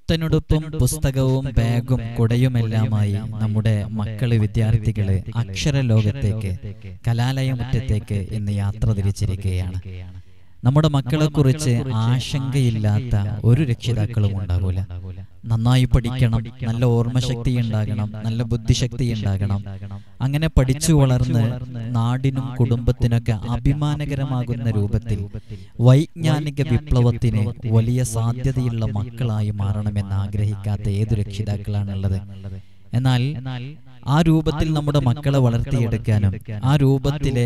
പുത്തനുടുപ്പും പുസ്തകവും ബാഗും കുടയുമെല്ലാമായി നമ്മുടെ മക്കള് വിദ്യാർത്ഥികള് അക്ഷരലോകത്തേക്ക്, കലാലയമുറ്റത്തേക്ക് ഇന്ന് യാത്ര തിരിച്ചിരിക്കുകയാണ്. നമ്മുടെ മക്കളെ കുറിച്ച് ആശങ്കയില്ലാത്ത ഒരു രക്ഷിതാക്കളും ഉണ്ടാകൂല. നന്നായി പഠിക്കണം, നല്ല ഓർമ്മശക്തി ഉണ്ടാകണം, നല്ല ബുദ്ധിശക്തി ഉണ്ടാകണം. അങ്ങനെ പഠിച്ചു വളർന്ന് നാടിനും കുടുംബത്തിനൊക്കെ അഭിമാനകരമാകുന്ന രൂപത്തിൽ വൈജ്ഞാനിക വിപ്ലവത്തിന് വലിയ സാധ്യതയുള്ള മക്കളായി മാറണമെന്ന് ആഗ്രഹിക്കാത്ത ഏതു രക്ഷിതാക്കളാണുള്ളത്? എന്നാൽ ആ രൂപത്തിൽ നമ്മുടെ മക്കളെ വളർത്തിയെടുക്കാനും ആ രൂപത്തിലെ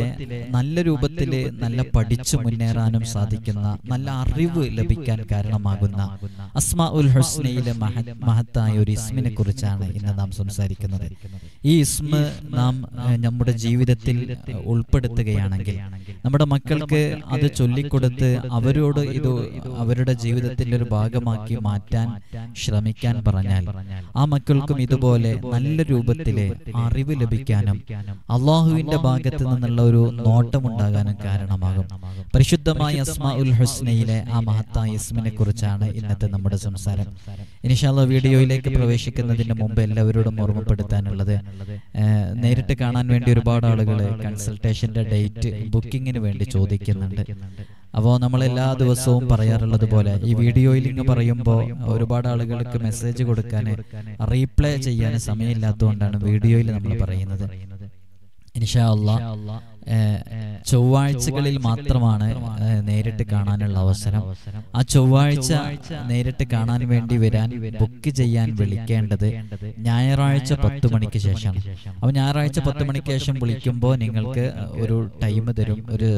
നല്ല പഠിച്ചു മുന്നേറാനും സാധിക്കുന്ന, നല്ല അറിവ് ലഭിക്കാൻ കാരണമാകുന്ന അസ്മാഉൽ ഹുസ്നയിലെ മഹത്തായ ഒരു ഇസ്മിനെ കുറിച്ചാണ് ഇന്ന് നാം സംസാരിക്കുന്നത്. ഈ ഇസ്മ നാം നമ്മുടെ ജീവിതത്തിൽ ഉൾപ്പെടുത്തുകയാണെങ്കിൽ, നമ്മുടെ മക്കൾക്ക് അത് ചൊല്ലിക്കൊടുത്ത് അവരോട് ഇത് അവരുടെ ജീവിതത്തിന്റെ ഒരു ഭാഗമാക്കി മാറ്റാൻ ശ്രമിക്കാൻ പറഞ്ഞാൽ, ആ മക്കൾക്കും ഇതുപോലെ നല്ല രൂപത്തിലെ അറിവ് ലഭിക്കാനും അള്ളാഹുവിന്റെ ഭാഗത്ത് നിന്നുള്ള ഒരു നോട്ടമുണ്ടാകാനും കാരണമാകും. പരിശുദ്ധമായ അസ്മാഉൽ ഹുസ്നയിലെ ആ മഹത്തായ ഇസ്മിനെ കുറിച്ചാണ് ഇന്നത്തെ നമ്മുടെ സംസാരം. ഇൻഷാ അല്ലാഹ് വീഡിയോയിലേക്ക് പ്രവേശിക്കുന്നതിന് മുമ്പ് എല്ലാവരോടും ഓർമ്മപ്പെടുത്താനുള്ളത്, നേരിട്ട് കാണാൻ വേണ്ടി ഒരുപാട് ആളുകൾ കൺസൾട്ടേഷന്റെ ഡേറ്റ് ബുക്കിങ്ങിന് വേണ്ടി ചോദിക്കുന്നുണ്ട്. അപ്പോൾ നമ്മൾ എല്ലാ ദിവസവും പറയാറുള്ളത് പോലെ ഈ വീഡിയോയിൽ ഇങ്ങ് പറയുമ്പോൾ ഒരുപാട് ആളുകൾക്ക് മെസ്സേജ് കൊടുക്കാൻ, റീപ്ലൈ ചെയ്യാൻ സമയമില്ലാത്തതുകൊണ്ടാണ് വീഡിയോയിൽ നമ്മൾ പറയുന്നത്. ഇൻഷാ അല്ലാഹ് ചൊവ്വാഴ്ചകളിൽ മാത്രമാണ് നേരിട്ട് കാണാനുള്ള അവസരം. ആ ചൊവ്വാഴ്ച നേരിട്ട് കാണാൻ വേണ്ടി വരാൻ, ബുക്ക് ചെയ്യാൻ വിളിക്കേണ്ടത് ഞായറാഴ്ച 10 മണിക്ക് ശേഷം. അപ്പോൾ ഞായറാഴ്ച 10 മണിക്ക് ശേഷം വിളിക്കുമ്പോൾ നിങ്ങൾക്ക് ഒരു ടൈം തരും, ഒരു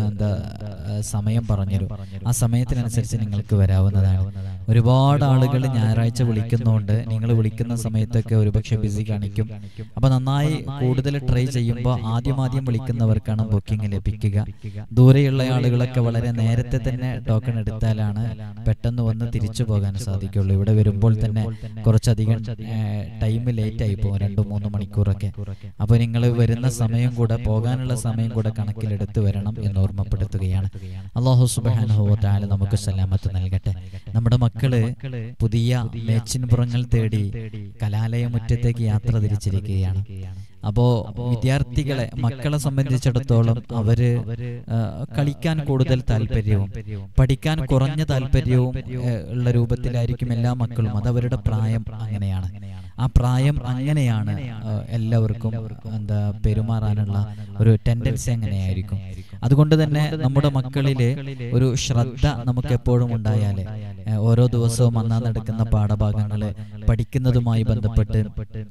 സമയം പറഞ്ഞുതരും. ആ സമയത്തിനനുസരിച്ച് നിങ്ങൾക്ക് വരാവുന്നതാണ്. ഒരുപാട് ആളുകൾ ഞായറാഴ്ച വിളിക്കുന്നതുകൊണ്ട് നിങ്ങൾ വിളിക്കുന്ന സമയത്തൊക്കെ ഒരുപക്ഷെ ബിസി കാണിക്കും. അപ്പോൾ നന്നായി കൂടുതൽ ട്രൈ ചെയ്യുമ്പോൾ ആദ്യം വിളിക്കുന്നവർക്കാണ് ബുക്കിംഗ് ലഭിക്കുക. ദൂരെയുള്ള ആളുകളൊക്കെ വളരെ നേരത്തെ തന്നെ ടോക്കൺ എടുത്താലാണ് പെട്ടെന്ന് വന്ന് തിരിച്ചു പോകാൻ സാധിക്കുള്ളൂ. ഇവിടെ വരുമ്പോൾ തന്നെ കുറച്ചധികം ടൈം ലേറ്റ് ആയി പോകും, 2-3 മണിക്കൂറൊക്കെ. അപ്പോൾ നിങ്ങൾ വരുന്ന സമയം കൂടെ, പോകാനുള്ള സമയം കൂടെ കണക്കിലെടുത്ത് വരണം എന്ന് ഓർമ്മപ്പെടുത്തുകയാണ്. അല്ലാഹു സുബ്ഹാനഹു വ തആല നമുക്ക് സലാമത്ത് നൽകട്ടെ. നമ്മുടെ മക്കള് പുതിയ മേച്ചിൻപുറങ്ങൾ തേടി കലാലയമുറ്റത്തേക്ക് യാത്ര തിരിച്ചിരിക്കുകയാണ്. അപ്പോ വിദ്യാർത്ഥികളെ, മക്കളെ സംബന്ധിച്ചിടത്തോളം അവര് കളിക്കാൻ കൂടുതൽ താല്പര്യവും പഠിക്കാൻ കുറഞ്ഞ താല്പര്യവും ഉള്ള രൂപത്തിലായിരിക്കും എല്ലാ മക്കളും. അതവരുടെ പ്രായം അങ്ങനെയാണ്. ആ പ്രായം അങ്ങനെയാണ്. എല്ലാവർക്കും പെരുമാറാനുള്ള ഒരു ടെൻഡൻസി അങ്ങനെയായിരിക്കും. അതുകൊണ്ട് തന്നെ നമ്മുടെ മക്കളിലെ ഒരു ശ്രദ്ധ നമുക്ക് എപ്പോഴും ഉണ്ടായാല്, ഓരോ ദിവസവും നടക്കുന്ന പാഠഭാഗങ്ങള് പഠിക്കുന്നതുമായി ബന്ധപ്പെട്ട്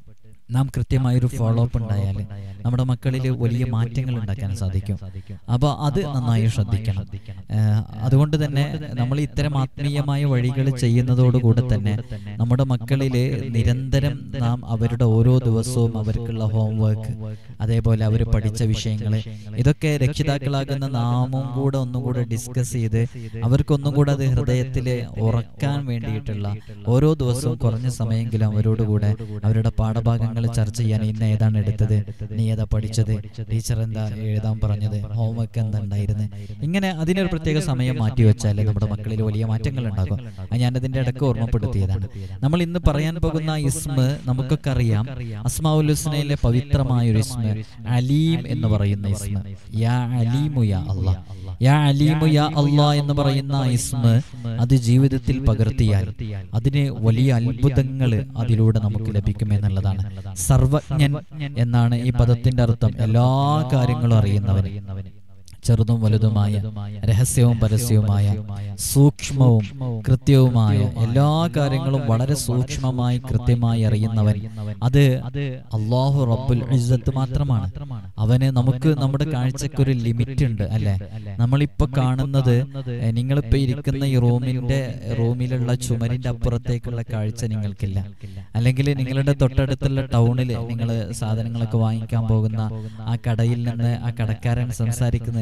നാം കൃത്യമായൊരു ഫോളോ അപ്പ് ഉണ്ടായാൽ നമ്മുടെ മക്കളിൽ വലിയ മാറ്റങ്ങൾ ഉണ്ടാക്കാൻ സാധിക്കും. അപ്പോൾ അത് നന്നായി ശ്രദ്ധിക്കണം. അതുകൊണ്ട് തന്നെ നമ്മൾ ഇത്തരം ആത്മീയമായ വഴികൾ ചെയ്യുന്നതോടുകൂടെ തന്നെ നമ്മുടെ മക്കളിൽ നിരന്തരം നാം അവരുടെ ഓരോ ദിവസവും അവർക്കുള്ള ഹോംവർക്ക്, അതേപോലെ അവർ പഠിച്ച വിഷയങ്ങൾ, ഇതൊക്കെ രക്ഷിതാക്കളാകുന്ന നാമും കൂടെ ഒന്നും കൂടെ ഡിസ്കസ് ചെയ്ത് അവർക്കൊന്നും കൂടെ അത് ഹൃദയത്തിൽ ഉറക്കാൻ വേണ്ടിയിട്ടുള്ള ഓരോ ദിവസവും കുറഞ്ഞ സമയമെങ്കിലും അവരോടുകൂടെ അവരുടെ പാഠഭാഗങ്ങൾ ചർച്ച ചെയ്യാൻ, ഇന്ന് ഏതാണ് എടുത്തത്, നീ ഏതാ പഠിച്ചത്, ടീച്ചർ എന്താ എഴുതാൻ പറഞ്ഞത്, ഹോംവർക്ക് എന്താ ഉണ്ടായിരുന്നത്, ഇങ്ങനെ അതിനൊരു പ്രത്യേക സമയം മാറ്റി വെച്ചാൽ നമ്മുടെ മക്കളിൽ വലിയ മാറ്റങ്ങൾ ഉണ്ടാകും. ഞാനതിന്റെ ഇടയ്ക്ക് ഓർമ്മപ്പെടുത്തിയതാണ്. നമ്മൾ ഇന്ന് പറയാൻ പോകുന്ന ഇസ്മ നമുക്കൊക്കെ അറിയാം. അസ്മാഉൽ ഹുസ്നയിലെ പവിത്രമായ ഒരു ഇസ്മ അലീം എന്ന് പറയുന്ന ഇസ്മ. യാ അലീമു യാ അല്ലാഹ്, യാ അലീമു യാ അല്ലാഹ് എന്ന് പറയുന്ന ഇസ്മ അത് ജീവിതത്തിൽ പകർത്തിയാൽ അതിന് വലിയ അത്ഭുതങ്ങൾ അതിലൂടെ നമുക്ക് ലഭിക്കുമെന്നുള്ളതാണ്. സർവജ്ഞൻ എന്നാണ് ഈ പദത്തിന്റെ അർത്ഥം. എല്ലാ കാര്യങ്ങളും അറിയുന്നവൻ, ചെറുതും വലുതുമായ, രഹസ്യവും പരസ്യവുമായ, സൂക്ഷ്മവും കൃത്യവുമായ എല്ലാ കാര്യങ്ങളും വളരെ സൂക്ഷ്മമായി കൃത്യമായി അറിയുന്നവൻ, അത് അല്ലാഹു റബ്ബുൽ ഇസ്സത്ത് മാത്രമാണ്. അവന് നമുക്ക് നമ്മുടെ കാഴ്ചക്കൊരു ലിമിറ്റ് ഉണ്ട്, അല്ലെ? നമ്മളിപ്പോ കാണുന്നത്, നിങ്ങളിപ്പോ ഇരിക്കുന്ന ഈ റൂമിലുള്ള ചുമരിന്റെ അപ്പുറത്തേക്കുള്ള കാഴ്ച നിങ്ങൾക്കില്ല. അല്ലെങ്കിൽ നിങ്ങളുടെ തൊട്ടടുത്തുള്ള ടൗണിൽ നിങ്ങൾ സാധനങ്ങളൊക്കെ വാങ്ങിക്കാൻ പോകുന്ന ആ കടയിൽ നിന്ന് ആ കടക്കാരൻ സംസാരിക്കുന്നത്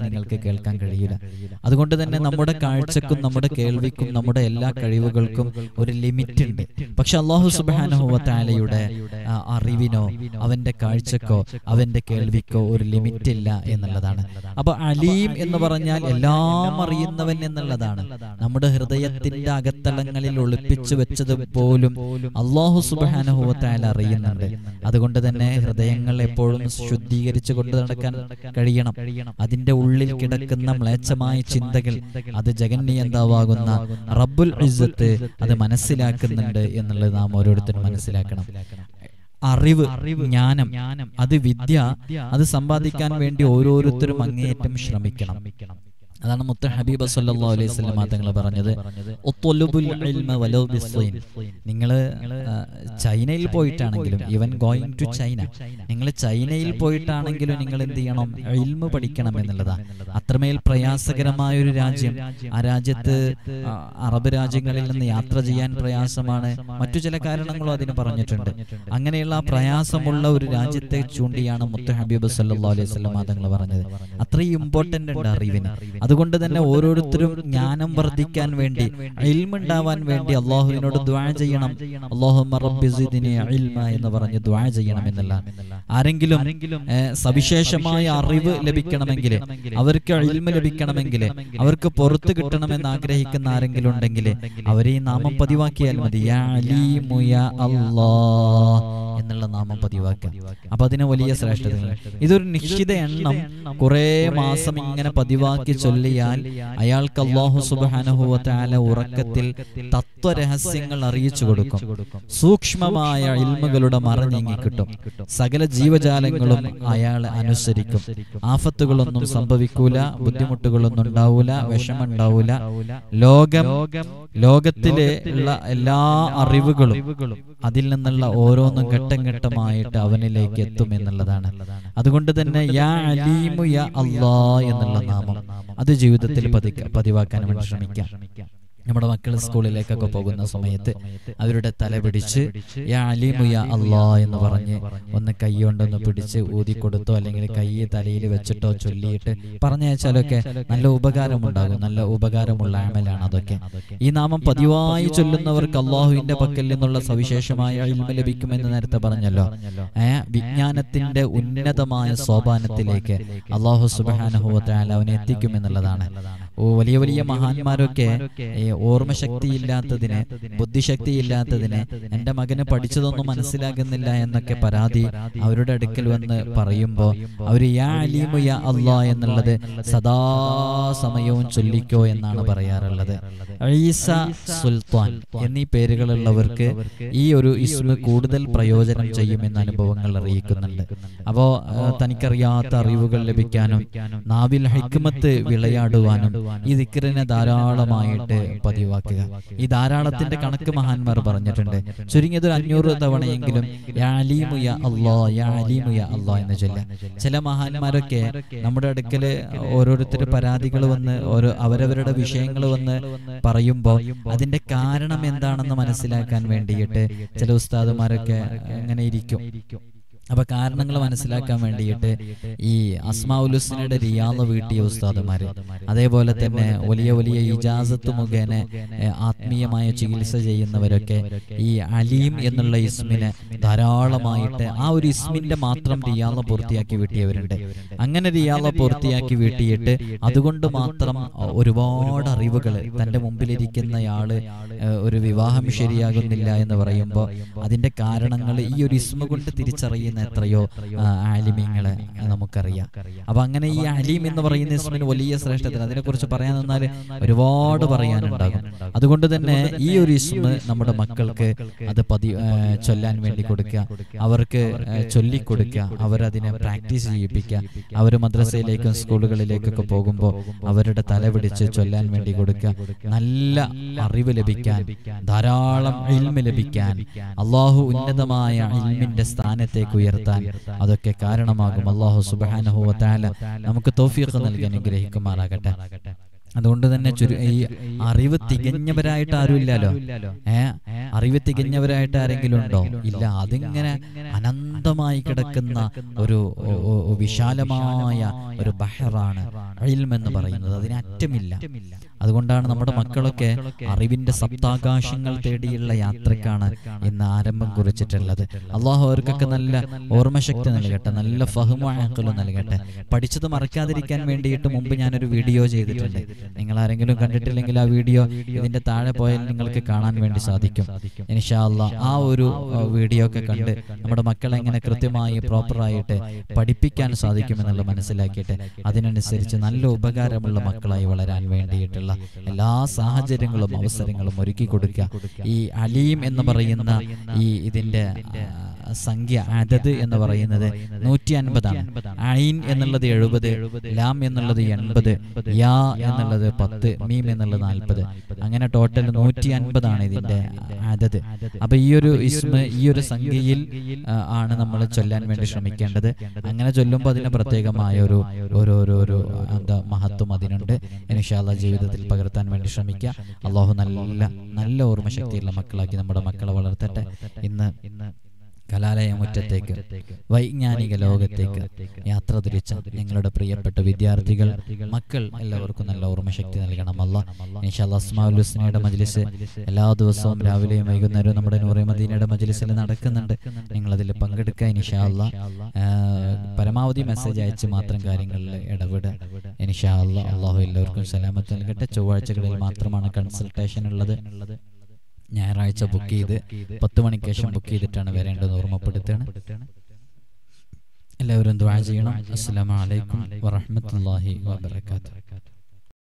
നിങ്ങൾക്ക് കേൾക്കാൻ കഴിയില്ല. അതുകൊണ്ട് തന്നെ നമ്മുടെ കാഴ്ചക്കും നമ്മുടെ കേൾവിക്കും നമ്മുടെ എല്ലാ കഴിവുകൾക്കും ഒരു ലിമിറ്റ് ഉണ്ട്. പക്ഷെ അല്ലാഹു സുബ്ഹാനഹു വ തആലയുടെ അറിവിനോ അവന്റെ കാഴ്ചക്കോ അവന്റെ കേൾവിക്കോ ഒരു ലിമിറ്റ് ഇല്ല എന്നുള്ളതാണ്. അപ്പൊ അലീം എന്ന് പറഞ്ഞാൽ എല്ലാം അറിയുന്നവൻ എന്നുള്ളതാണ്. നമ്മുടെ ഹൃദയത്തിന്റെ അകത്തളങ്ങളിൽ ഒളിപ്പിച്ചു വെച്ചത് പോലും അല്ലാഹു സുബ്ഹാനഹു വ തആല അറിയുന്നുണ്ട്. അതുകൊണ്ട് തന്നെ ഹൃദയങ്ങൾ എപ്പോഴും ശുദ്ധീകരിച്ചു കൊണ്ട് നടക്കാൻ കഴിയണം. അതിന്റെ ഉള്ളിൽ കിടക്കുന്ന മ്ലേച്ഛമായ ചിന്തകൾ അത് ജഗന്നിയന്താവാകുന്ന റബ്ബുൽ ഇസ്സത്ത് അത് മനസ്സിലാക്കുന്നുണ്ട് എന്നുള്ളത് നാം ഓരോരുത്തരും മനസ്സിലാക്കണം. അറിവ്, ജ്ഞാനം, അത് വിദ്യ, അത് സമ്പാദിക്കാൻ വേണ്ടി ഓരോരുത്തരും അങ്ങേയറ്റം ശ്രമിക്കണം. അതാണ് മുത്ത ഹബീബ് സല്ലല്ലാഹു അലൈഹി വസല്ലം തങ്ങൾ പറഞ്ഞത്, ഉത്ലുബുൽ ഇൽമ വലൗ ബിസ്സൈൻ. നിങ്ങൾ ചൈനയിൽ പോയിട്ടാണെങ്കിലും, ഈവൻ ഗോയിങ് ടു ചൈന, നിങ്ങൾ ചൈനയിൽ പോയിട്ടാണെങ്കിലും നിങ്ങൾ എന്ത് ചെയ്യണം? ഇൽമ പഠിക്കണം എന്നുള്ളതാണ്. അത്രമേൽ പ്രയാസകരമായ ഒരു രാജ്യം. ആ രാജ്യത്ത് അറബ് രാജ്യങ്ങളിൽ നിന്ന് യാത്ര ചെയ്യാൻ പ്രയാസമാണ്. മറ്റു ചില കാരണങ്ങളും അതിന് പറഞ്ഞിട്ടുണ്ട്. അങ്ങനെയുള്ള പ്രയാസമുള്ള ഒരു രാജ്യത്തെ ചൂണ്ടിയാണ് മുത്ത ഹബീബ് സല്ലല്ലാഹു അലൈഹി വസല്ലം തങ്ങൾ പറഞ്ഞത്. അത്രയും ഇമ്പോർട്ടന്റ് ഉണ്ട് അറിവിന്. അതുകൊണ്ട് തന്നെ ഓരോരുത്തരും ജ്ഞാനം വർദ്ധിക്കാൻ വേണ്ടി, ഇൽമ ഉണ്ടാവാൻ വേണ്ടി അല്ലാഹുവിനോട് ദുആ ചെയ്യണം. അല്ലാഹുമ്മ റബ്ബി സിദ്നി ഇൽമ എന്ന് പറഞ്ഞ് ദുആ ചെയ്യണം എന്നല്ല. ആരെങ്കിലും സവിശേഷമായ അറിവ് ലഭിക്കണമെങ്കിൽ, അവർക്ക് ഇൽമ ലഭിക്കണമെങ്കിൽ, അവർക്ക് പുറത്ത് കിട്ടണമെന്ന് ആഗ്രഹിക്കുന്ന ആരെങ്കിലും ഉണ്ടെങ്കിൽ അവരെ ഈ നാമം പതിവാക്കിയാൽ മതി. യാ അലീമു യാ അല്ലാഹ് എന്നുള്ള നാമം പതിവാക്കുക. അപ്പൊ അതിന് വലിയ ശ്രേഷ്ഠതകൾ. ഇതൊരു നിശ്ചിത എണ്ണം കുറെ മാസം ഇങ്ങനെ പതിവാക്കി ചൊല്ലിയാൽ അയാൾക്ക് അല്ലാഹു സുബ്ഹാനഹു വ തആല ഉറക്കത്തിൽ തത്വരഹസ്യങ്ങൾ അറിയിച്ചു കൊടുക്കും. സൂക്ഷ്മമായ ഇൽമുകളുടെ മറനീങ്ങി കിട്ടും. സകല ജീവജാലങ്ങളും അയാളെ അനുസരിക്കും. ആഫത്തുകളൊന്നും സംഭവിക്കൂല, ബുദ്ധിമുട്ടുകളൊന്നും ഉണ്ടാവൂല, വിഷമുണ്ടാവൂല. ലോകത്തിലെ ഉള്ള എല്ലാ അറിവുകളും അതിൽ നിന്നുള്ള ഓരോന്നും ഘട്ടം ഘട്ടമായിട്ട് അവനിലേക്ക് എത്തും എന്നുള്ളതാണ്. അതുകൊണ്ട് തന്നെ യാ അലീമു യാ അല്ലാഹ് എന്നുള്ള നാമം അത് ജീവിതത്തിൽ പതിവാക്കാൻ വേണ്ടി ശ്രമിക്കാം. നമ്മുടെ മക്കൾ സ്കൂളിലേക്കൊക്കെ പോകുന്ന സമയത്ത് അവരുടെ തല പിടിച്ച് യാ അലീമു യാ അല്ലാഹ് എന്ന് പറഞ്ഞ് ഒന്ന് കൈ കൊണ്ടൊന്ന് പിടിച്ച് ഊതിക്കൊടുത്തോ അല്ലെങ്കിൽ കൈ തലയിൽ വെച്ചിട്ടോ ചൊല്ലിയിട്ട് പറഞ്ഞയച്ചാലൊക്കെ നല്ല ഉപകാരമുണ്ടാകും. നല്ല ഉപകാരമുള്ള അമലാണ് അതൊക്കെ. ഈ നാമം പതിവായി ചൊല്ലുന്നവർക്ക് അല്ലാഹുവിന്റെ പക്കൽ നിന്നുള്ള സവിശേഷമായ ഇൽമ ലഭിക്കുമെന്ന് നേരത്തെ പറഞ്ഞല്ലോ. വിജ്ഞാനത്തിന്റെ ഉന്നതമായ സോപാനത്തിലേക്ക് അല്ലാഹു സുബ്ഹാനഹു വ തആല അവനെ എത്തിക്കുമെന്നുള്ളതാണ്. വലിയ വലിയ മഹാന്മാരൊക്കെ ഓർമ്മശക്തി ഇല്ലാത്തതിന്, ബുദ്ധിശക്തി ഇല്ലാത്തതിന്, എൻ്റെ മകന് പഠിച്ചതൊന്നും മനസ്സിലാകുന്നില്ല എന്നൊക്കെ പരാതി അവരുടെ അടുക്കൽ വന്ന് പറയുമ്പോൾ അവർ യാ അലീമു യാ അല്ലാഹ് എന്നുള്ളത് സദാസമയവും ചൊല്ലിക്കോ എന്നാണ് പറയാറുള്ളത്. ഈസ, സുൽത്താൻ എന്നീ പേരുകളുള്ളവർക്ക് ഈ ഒരു ഇസ്മ കൂടുതൽ പ്രയോജനം ചെയ്യുമെന്ന അനുഭവങ്ങൾ അറിയിക്കുന്നുണ്ട്. അപ്പോ തനിക്കറിയാത്ത അറിവുകൾ ലഭിക്കാനും നാവിൽ ഹിക്മത്ത് വിളയാടുവാനും ഈ ദിക്റിനെ ധാരാളമായിട്ട് പതിവാക്കുക. ഈ ധാരാളത്തിന്റെ കണക്ക് മഹാന്മാർ പറഞ്ഞിട്ടുണ്ട്. ചുരുങ്ങിയത് 500 തവണയെങ്കിലും യാ അലീമു യാ അല്ലാഹ്, യാ അലീമു യാ അല്ലാഹ് എന്ന് ചൊല്ലുക. ചില മഹാന്മാരൊക്കെ നമ്മുടെ അടുക്കല് ഓരോരുത്തർ പരാതികൾ വന്ന് അവരവരുടെ വിഷയങ്ങൾ വന്ന് പറയുമ്പോൾ അതിന്റെ കാരണം എന്താണെന്ന് മനസ്സിലാക്കാൻ വേണ്ടിയിട്ട് ചില ഉസ്താദുമാരൊക്കെ അങ്ങനെ ഇരിക്കും. അപ്പൊ കാരണങ്ങൾ മനസ്സിലാക്കാൻ വേണ്ടിയിട്ട് ഈ അസ്മാഉൽ ഹുസ്നയുടെ റിയാദ് വീട്ടിയ ഉസ്താദുമാര്, അതേപോലെ തന്നെ വലിയ വലിയ ഇജാസത്ത് മുഖേന ആത്മീയമായ ചികിത്സ ചെയ്യുന്നവരൊക്കെ ഈ അലീം എന്നുള്ള ഇസ്മിനെ ധാരാളമായിട്ട് ആ ഒരു ഇസ്മിന്റെ മാത്രം റിയാദ് പൂർത്തിയാക്കി വീട്ടിയവരുണ്ട്. അങ്ങനെ റിയാദ് പൂർത്തിയാക്കി വീട്ടിയിട്ട് അതുകൊണ്ട് മാത്രം ഒരുപാട് അറിവുകൾ തന്റെ മുമ്പിലിരിക്കുന്നയാള് ഒരു വിവാഹം ശരിയാകുന്നില്ല എന്ന് പറയുമ്പോൾ അതിന്റെ കാരണങ്ങൾ ഈ ഒരു ഇസ്മ കൊണ്ട് തിരിച്ചറിയുന്ന എത്രയോ ആലിമീങ്ങളെ നമുക്കറിയാം. അപ്പൊ അങ്ങനെ ഈ അലീം എന്ന് പറയുന്ന ഇസ്മിന് വലിയ ശ്രേഷ്ഠത, അതിനെക്കുറിച്ച് പറയാൻ നിന്നാൽ ഒരുപാട് പറയാനുണ്ടാകും. അതുകൊണ്ട് തന്നെ ഈ ഒരു ഇസ്മ നമ്മുടെ മക്കൾക്ക് അത് ചൊല്ലാൻ വേണ്ടി കൊടുക്കുക, അവർക്ക് ചൊല്ലിക്കൊടുക്കുക, അവരതിനെ പ്രാക്ടീസ് ചെയ്യിപ്പിക്കുക. അവർ മദ്രസയിലേക്കും സ്കൂളുകളിലേക്കൊക്കെ പോകുമ്പോൾ അവരുടെ തല പിടിച്ച് ചൊല്ലാൻ വേണ്ടി കൊടുക്കുക. നല്ല അറിവ് ലഭിക്കാൻ, ധാരാളം ഇൽമ ലഭിക്കാൻ, അല്ലാഹു ഉന്നതമായ ഇൽമിന്റെ സ്ഥാനത്തേക്ക് ഉയർത്താൻ അതൊക്കെ കാരണമാകും. അല്ലാഹു സുബ്ഹാനഹു വ തആല നമുക്ക് തൗഫീഖ് നൽകി അനുഗ്രഹിക്കുമാറാകട്ടെ. അതുകൊണ്ട് തന്നെ ഈ അറിവ് തികഞ്ഞവരായിട്ട് ആരുമില്ലല്ലോ. അറിവ് തികഞ്ഞവരായിട്ട് ആരെങ്കിലും ഉണ്ടോ? ഇല്ല. അതിങ്ങനെ അനന്തമായി കിടക്കുന്ന ഒരു വിശാലമായ ഒരു ബഹറാണ് ഇൽമ് എന്ന് പറയുന്നത്. അതിന് അറ്റമില്ല. അതുകൊണ്ടാണ് നമ്മുടെ മക്കളൊക്കെ അറിവിന്റെ സപ്താകാശങ്ങൾ തേടിയുള്ള യാത്രക്കാണ് ഇന്ന് ആരംഭം കുറിച്ചിട്ടുള്ളത്. അള്ളാഹു അവർക്കൊക്കെ നല്ല ഓർമ്മശക്തി നൽകട്ടെ, നല്ല ഫഹ്മുഅഖ്ലും നൽകട്ടെ. പഠിച്ചത് മറക്കാതിരിക്കാൻ വേണ്ടിയിട്ട് മുമ്പ് ഞാനൊരു വീഡിയോ ചെയ്തിട്ടുണ്ട്. നിങ്ങൾ ആരെങ്കിലും കണ്ടിട്ടില്ലെങ്കിൽ ആ വീഡിയോ ഇതിന്റെ താഴെ പോയാൽ നിങ്ങൾക്ക് കാണാൻ വേണ്ടി സാധിക്കും. ഇൻഷാ അല്ലാഹ് ആ ഒരു വീഡിയോ ഒക്കെ കണ്ട് നമ്മുടെ മക്കളെ എങ്ങനെ കൃത്യമായി പ്രോപ്പറായിട്ട് പഠിപ്പിക്കാൻ സാധിക്കുമെന്നുള്ള മനസ്സിലാക്കിയിട്ട് അതിനനുസരിച്ച് നല്ല ഉപകാരമുള്ള മക്കളായി വളരാൻ വേണ്ടിയിട്ടുള്ള എല്ലാ സാഹചര്യങ്ങളും അവസരങ്ങളും ഒരുക്കി കൊടുക്കുക. ഈ അലീം എന്ന് പറയുന്ന ഇതിന്റെ സംഖ്യ അദദ് എന്ന് പറയുന്നത് 150 ഐൻ എന്നുള്ളത് 70, ലാം എന്നുള്ളത് 80, യാ എന്നുള്ളത് 10, മീം എന്നുള്ളത് 40. അങ്ങനെ ടോട്ടൽ 150 ഇതിന്റെ അദദ്. അപ്പൊ ഈ ഒരു ഇസ്മ, ഈ ഒരു സംഖ്യയിൽ ആണ് നമ്മൾ ചൊല്ലാൻ വേണ്ടി ശ്രമിക്കേണ്ടത്. അങ്ങനെ ചൊല്ലുമ്പോൾ അതിന് പ്രത്യേകമായ ഒരു മഹത്വം അതിനുണ്ട്. ഇൻഷാ അല്ലാഹ് ജീവിതത്തിൽ പകർത്താൻ വേണ്ടി ശ്രമിക്കുക. അള്ളാഹു നല്ല ഓർമ്മശക്തിയുള്ള മക്കളാക്കി നമ്മുടെ മക്കളെ വളർത്തട്ടെ. ഇന്ന് കലാലയ മുറ്റത്തേക്ക്, വൈജ്ഞാനിക ലോകത്തേക്ക് യാത്ര തിരിച്ച ഞങ്ങളുടെ പ്രിയപ്പെട്ട വിദ്യാർത്ഥികൾ, മക്കൾ എല്ലാവർക്കും നല്ല ഓർമ്മശക്തി നൽകണം അല്ലാഹ്. ഇൻഷാ അല്ലാഹ് അസ്മാഉൽ ഹുസ്നയുടെ മജ്ലിസ് എല്ലാ ദിവസവും രാവിലെയും വൈകുന്നേരവും നമ്മുടെ നൂറെ മദീനയുടെ മജ്ലിസിൽ നടക്കുന്നുണ്ട്. നിങ്ങളതിൽ പങ്കെടുക്കുക ഇൻഷാ അല്ലാഹ്. പരമാവധി മെസ്സേജ് അയച്ച് മാത്രം കാര്യങ്ങളിൽ ഇടപെടുക ഇൻഷാ അല്ലാഹ്. അള്ളാഹു എല്ലാവർക്കും സലാമത്ത് നൽകട്ടെ. ചൊവ്വാഴ്ചകളിൽ മാത്രമാണ് കൺസൾട്ടേഷൻ ഉള്ളത്. ഞായറാഴ്ച ബുക്ക് ചെയ്ത് 10 മണിക്ക് ശേഷം ബുക്ക് ചെയ്തിട്ടാണ് വരേണ്ടത് ഓർമ്മപ്പെടുത്തുകയാണ്. എല്ലാവരും ദുആ ചെയ്യണം. അസ്സലാമു അലൈക്കും വറഹ്മത്തുള്ളാഹി വബറകാതുഹു.